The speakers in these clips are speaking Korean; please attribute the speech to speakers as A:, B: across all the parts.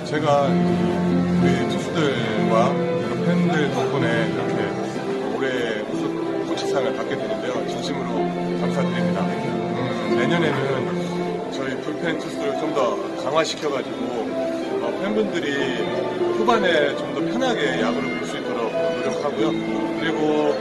A: 제가 우리 투수들과 팬들 덕분에 이렇게 올해 코치상을 받게 되는데요. 진심으로 감사드립니다. 내년에는 저희 불펜 투수를 좀 더 강화시켜가지고 팬분들이 후반에 좀 더 편하게 야구를 볼 수 있도록 노력하고요. 그리고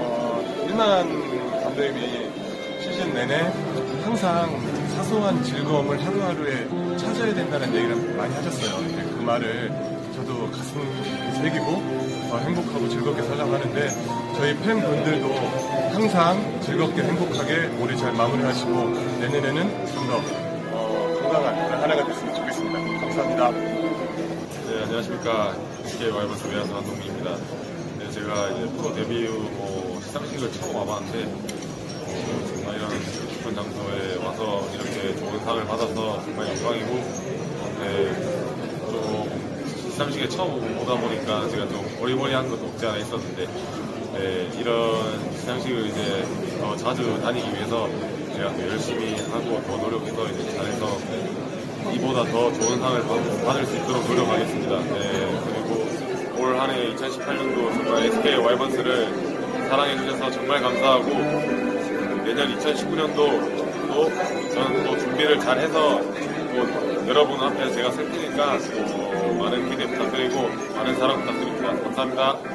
A: 일만 감독님이 시즌 내내 항상 사소한 즐거움을 하루하루에 찾아야 된다는 얘기를 많이 하셨어요. 그 말을 저도 가슴에 새기고 더 행복하고 즐겁게 살려고 하는데 저희 팬분들도 항상 즐겁게 행복하게 올해 잘 마무리하시고 내년에는 좀 더 건강한 하나가 됐으면 좋겠습니다. 감사합니다.
B: 네, 안녕하십니까. SK 와이번스 외야수 한동민입니다. 네, 제가 이제 프로 데뷔 후 시상식을 처음 와봤는데 정말 이런 깊은 장소에 와서 이렇게 좋은 상을 받아서 정말 영광이고, 네, 좀 시상식에 처음 오다 보니까 제가 좀 어리버리한 것도 없지 않아 있었는데, 네, 이런 시상식을 이제 더 자주 다니기 위해서 제가 더 열심히 하고 더 노력해서 이제 잘해서 이보다 더 좋은 상을 받을 수 있도록 노력하겠습니다. 네, 그리고 올 한 해 2018년도 정말 SK 와이번스를 사랑해주셔서 정말 감사하고, 내년 2019년도 또 저는 또 준비를 잘해서 또 여러분 앞에 제가 설 테니까 많은 기대 부탁드리고 많은 사랑 부탁드립니다. 감사합니다.